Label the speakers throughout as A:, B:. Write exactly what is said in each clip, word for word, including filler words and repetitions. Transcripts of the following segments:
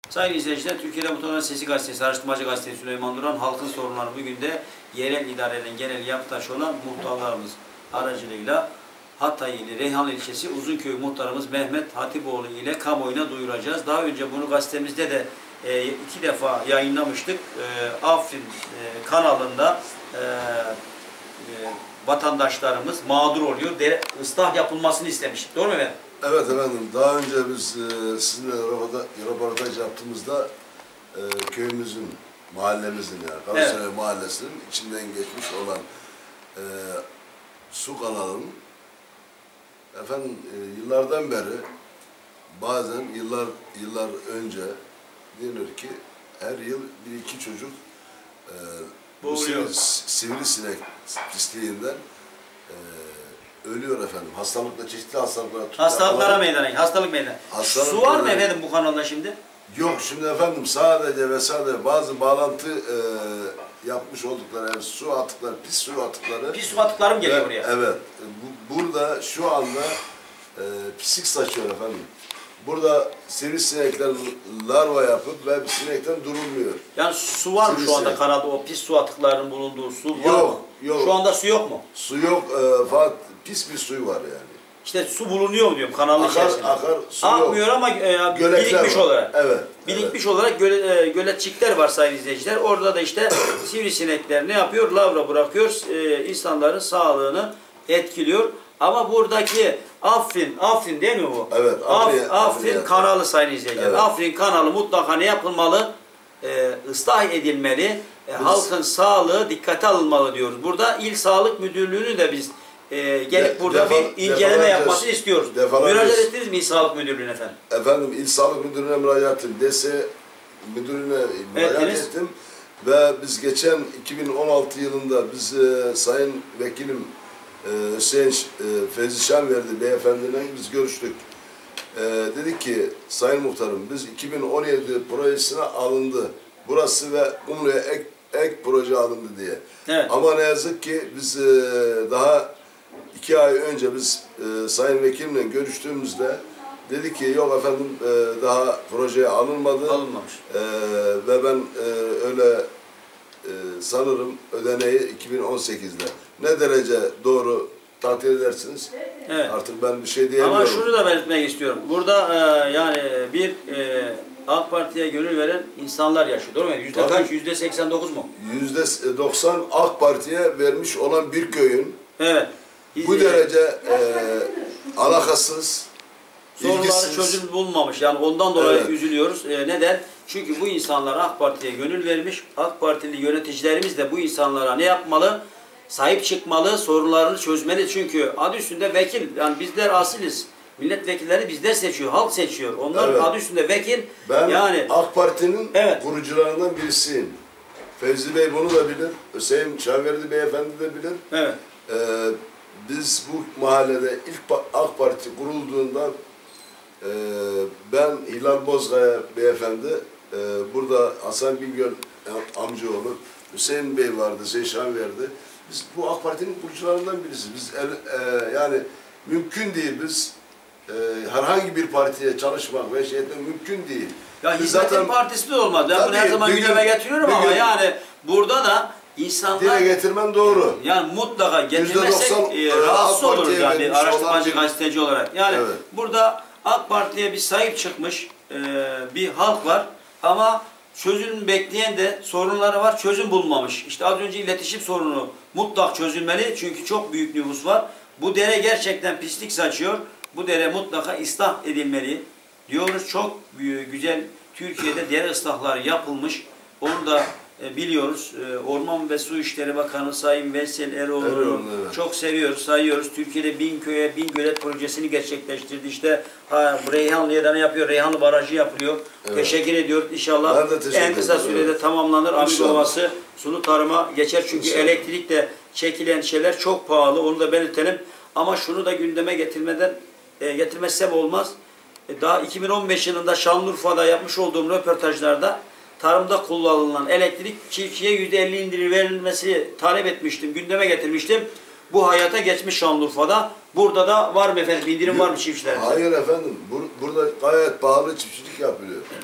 A: Sayın izleyiciler, Türkiye'de Muhtarların Sesi Gazetesi, Araştırmacı Gazetesi Süleyman Duran, halkın sorunları bugün de yerel idarelerin genel yapıtaşı olan muhtarlarımız aracılığıyla Hatay ili Reyhanlı ilçesi Uzunköy muhtarımız Mehmet Hatipoğlu ile kamuoyuna duyuracağız. Daha önce bunu gazetemizde de e, iki defa yayınlamıştık. E, Afrin e, kanalında e, e, vatandaşlarımız mağdur oluyor. De, ıslah yapılmasını istemiştik. Doğru mu efendim?
B: Evet efendim. Daha önce biz e, sizinle röportaj yaptığımızda e, köyümüzün, mahallemizin yani Karasöre evet. Mahallesi'nin içinden geçmiş olan e, su kanalının efendim e, yıllardan beri bazen yıllar yıllar önce denir ki her yıl bir iki çocuk e, bu sivri, sivrisinek pisliğinden e, ölüyor efendim. Hastalıkla, çeşitli hastalıklara
A: Hastalıklara meydana, hastalık meydana. Hastalık su var mı efendim bu kanalda şimdi?
B: Yok şimdi efendim sadece ve sadece bazı bağlantı e, yapmış oldukları yani su atıkları, pis su atıkları.
A: Pis su atıkları mı geliyor
B: ve,
A: buraya?
B: Evet. Bu, burada şu anda e, pislik saçıyor efendim. Burada sivrisinekler larva yapıp ve sinekten durulmuyor.
A: Yani su var mı şu anda kanalda, o pis su atıklarının bulunduğu su var
B: yok,
A: mı?
B: Yok.
A: Şu anda su yok mu?
B: Su yok. E, fakat pis bir suyu var yani.
A: İşte su bulunuyor mu diyorum kanalın
B: akar,
A: içerisinde.
B: Akar, su
A: Akmıyor
B: yok.
A: ama e, birikmiş
B: var.
A: olarak.
B: Evet.
A: Birikmiş
B: evet.
A: olarak göle, e, göletçikler var sayın izleyiciler. Orada da işte sivrisinekler ne yapıyor? Lavra bırakıyor. E, insanların sağlığını etkiliyor. Ama buradaki Afrin, Afrin değil mi bu?
B: Evet.
A: Afrin, Afrin, Afrin kanalı sayın izleyiciler. Evet. Afrin kanalı mutlaka ne yapılmalı? E, ıslah edilmeli. E, halkın sağlığı dikkate alınmalı diyoruz. Burada İl Sağlık Müdürlüğü'nü de biz e, gelip De, burada defa, bir inceleme yapmasını istiyoruz. Müracaat ettiniz mi İl Sağlık Müdürlüğü'ne efendim? Efendim
B: İl Sağlık Müdürlüğü'ne müracaat ettim. D S Müdürlüğü'ne müracaat evet, ettim. Ve biz geçen iki bin on altı yılında biz e, Sayın Vekilim e, Hüseyin e, Fevzi Şanverdi beyefendiyle biz görüştük. E, dedik ki Sayın Muhtarım biz iki bin on yedi projesine alındı. Burası ve Kumlu'ya ek, ek proje alındı diye. Evet. Ama ne yazık ki biz e, daha iki ay önce biz e, Sayın Vekilimle görüştüğümüzde dedi ki yok efendim e, daha projeye alınmadı.
A: Alınmamış.
B: E, ve ben e, öyle e, sanırım ödeneği iki bin on sekizde. Ne derece doğru takdir edersiniz? Evet. Artık ben bir şey diyemiyorum.
A: Ama şunu da belirtmek istiyorum. Burada e, yani bir e, AK Parti'ye gönül veren insanlar yaşıyor. Doğru mu? Yüzde kaç? Yüzde seksen dokuz mu?
B: Yüzde doksan AK Parti'ye vermiş olan bir köyün
A: evet.
B: bu derece e, alakasız,
A: sorunları
B: ilgisiz.
A: çözüm bulmamış. Yani ondan dolayı
B: evet.
A: üzülüyoruz. E, neden? Çünkü bu insanlar AK Parti'ye gönül vermiş. AK Partili yöneticilerimiz de bu insanlara ne yapmalı? Sahip çıkmalı, sorunlarını çözmeli. Çünkü adı üstünde vekil. Yani bizler asiliz. Milletvekilleri bizler seçiyor, halk seçiyor. Onlar evet. adı üstünde vekil.
B: Ben
A: yani
B: AK Parti'nin evet. kurucularından birisiyim. Fevzi Bey bunu da bilir. Hüseyin Şanverdi Beyefendi de bilir. Evet. Ee, biz bu mahallede ilk AK Parti kurulduğunda e, ben Hilal Bozkaya Beyefendi, e, burada Hasan Bingöl amcaoğlu, Hüseyin Bey vardı, Hüseyin Şanverdi. Biz bu AK Parti'nin kurucularından birisi. Biz el, e, yani mümkün değil biz e, herhangi bir partiye çalışmak ve şey etmek mümkün değil.
A: Ya Hizmetin zaten, Partisi de olmaz. Ben bunu her zaman gündeme getiriyorum ama gün, yani burada da insanlar...
B: Dile getirmen doğru.
A: Yani mutlaka getirmezsek e, rahatsız oluruz yani araştırmacı, gazeteci olarak. Yani evet. burada AK Parti'ye bir sahip çıkmış e, bir halk var ama çözüm bekleyen de sorunları var, çözüm bulmamış. İşte az önce iletişim sorunu mutlak çözülmeli çünkü çok büyük nüfus var. Bu dere gerçekten pislik saçıyor. Bu dere mutlaka ıslah edilmeli diyoruz. Çok güzel Türkiye'de dere ıslahları yapılmış. Onu da e, biliyoruz. E, Orman ve Su İşleri Bakanı Sayın Veysel Eroğlu'nu evet. çok seviyoruz, sayıyoruz. Türkiye'de bin köye, bin gölet projesini gerçekleştirdi. İşte ha, Reyhanlı'ya da ne yapıyor? Reyhanlı Barajı yapılıyor. Evet. Teşekkür ediyoruz. İnşallah en kısa sürede evet. tamamlanır. Amir Ovası sulu tarıma geçer. Çünkü İnşallah. elektrikle çekilen şeyler çok pahalı. Onu da belirtelim. Ama şunu da gündeme getirmeden e, getirmezsem olmaz. E, daha iki bin on beş yılında Şanlıurfa'da yapmış olduğum röportajlarda tarımda kullanılan elektrik çiftçiye yüzde elli indirim verilmesi talep etmiştim, gündeme getirmiştim. Bu hayata geçmiş Şanlıurfa'da. Burada da var mı efendim? İndirim var mı çiftçilerimize?
B: Hayır efendim. Bur burada gayet pahalı çiftçilik yapılıyor.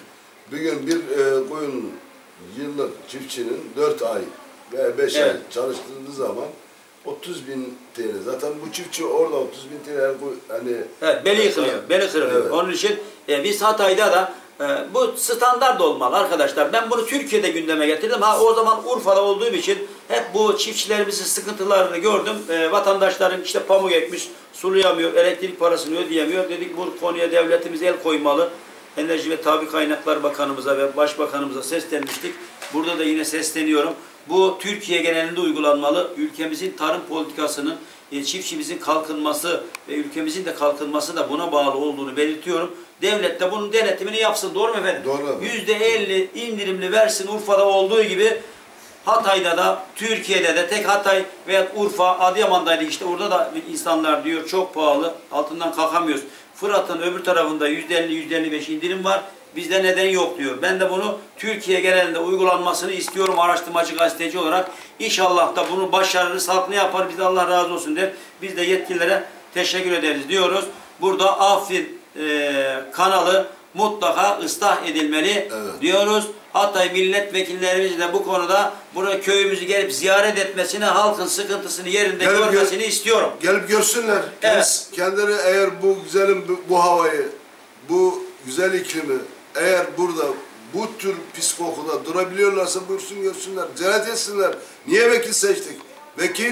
B: bugün bir e, koyun yıllık çiftçinin dört ay veya beş evet. ay çalıştırdığı zaman otuz bin T L. Zaten bu çiftçi orada otuz bin T L hani
A: evet, beli yıkılıyor. Beli kırılıyor. Evet. Onun için e, biz Hatay'da da e, bu standart olmalı arkadaşlar. Ben bunu Türkiye'de gündeme getirdim. Ha o zaman Urfa'da olduğum için hep bu çiftçilerimizin sıkıntılarını gördüm. E, vatandaşların işte pamuk ekmiş, sulayamıyor, elektrik parasını ödeyemiyor. Dedik bu konuya devletimiz el koymalı. Enerji ve Tabi Kaynaklar Bakanımıza ve Başbakanımıza seslenmiştik. Burada da yine sesleniyorum. Bu Türkiye genelinde uygulanmalı. Ülkemizin tarım politikasının, çiftçimizin kalkınması ve ülkemizin de kalkınması da buna bağlı olduğunu belirtiyorum. Devlet de bunun denetimini yapsın. Doğru mu efendim?
B: Doğru.
A: yüzde elli indirimli versin Urfa'da olduğu gibi. Hatay'da da, Türkiye'de de tek Hatay veya Urfa, Adıyaman'daydı işte. Orada da insanlar diyor çok pahalı, altından kalkamıyoruz. Fırat'ın öbür tarafında yüzde elli yüzde elli beş indirim var. Bizde neden yok diyor. Ben de bunu Türkiye genelinde uygulanmasını istiyorum araştırmacı gazeteci olarak. İnşallah da bunu başarırız, halk ne yapar biz de Allah razı olsun der. Biz de yetkililere teşekkür ederiz diyoruz. Burada Afrin e, kanalı mutlaka ıslah edilmeli evet. diyoruz. Hatay milletvekillerimiz de bu konuda burada köyümüzü gelip ziyaret etmesini, halkın sıkıntısını yerinde gelip görmesini gör, istiyorum.
B: Gelip görsünler. Evet. Kendileri eğer bu güzelim bu, bu havayı, bu güzel iklimi eğer burada bu tür pis kokuda durabiliyorlarsa buyursun görsünler. Ziyaret etsinler. Niye vekil seçtik? Vekil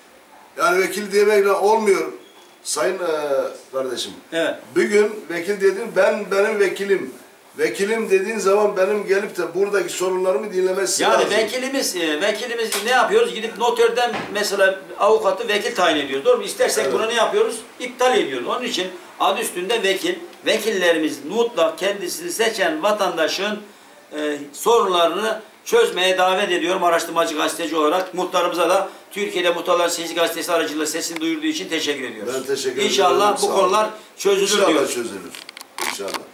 B: yani vekil demekle olmuyor. Sayın e, kardeşim.
A: Evet.
B: Bugün vekil dedin ben benim vekilim. Vekilim dediğin zaman benim gelip de buradaki sorunlarımı dinlemesi
A: yani
B: lazım.
A: Yani vekilimiz, e, vekilimiz ne yapıyoruz? Gidip notörden mesela avukatı vekil tayin ediyoruz. Doğru mu? İstersek evet. bunu ne yapıyoruz? İptal ediyoruz. Onun için adı üstünde vekil. Vekillerimiz mutlak kendisini seçen vatandaşın e, sorunlarını çözmeye davet ediyorum araştırmacı gazeteci olarak. Muhtarımıza da Türkiye'de Muhtarlar Sesi Gazetesi aracılığıyla sesini duyurduğu için teşekkür ediyoruz.
B: Ben teşekkür ederim.
A: İnşallah bu konular çözülür
B: İnşallah
A: diyoruz.
B: çözülür. İnşallah.